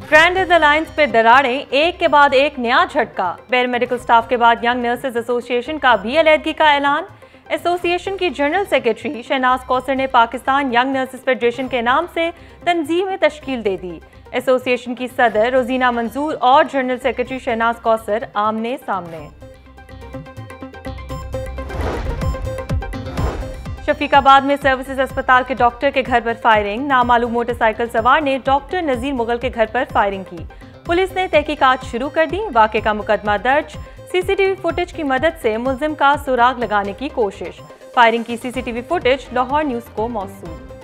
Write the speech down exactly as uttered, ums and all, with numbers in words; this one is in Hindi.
ट्रेंड इज अलायंस पे दरारें, एक के बाद एक नया झटका। पैरा मेडिकल स्टाफ के बाद यंग नर्सेज एसोसिएशन का भी अलहदगी का ऐलान। एसोसिएशन की जनरल सेक्रेटरी शहनाज कौसर ने पाकिस्तान यंग नर्सेज फेडरेशन के नाम से तंजीमें तश्कील दे दी। एसोसिएशन की सदर रोजीना मंजूर और जनरल सेक्रेटरी शहनाज कौसर आमने सामने। शफीकाबाद में सर्विसेज अस्पताल के डॉक्टर के घर पर फायरिंग। नामालूम मोटरसाइकिल सवार ने डॉक्टर नजीर मुगल के घर पर फायरिंग की। पुलिस ने तहकीकात शुरू कर दी। वाक़े का मुकदमा दर्ज। सीसीटीवी फुटेज की मदद से मुल्जिम का सुराग लगाने की कोशिश। फायरिंग की सीसीटीवी फुटेज लाहौर न्यूज़ को मौसूल।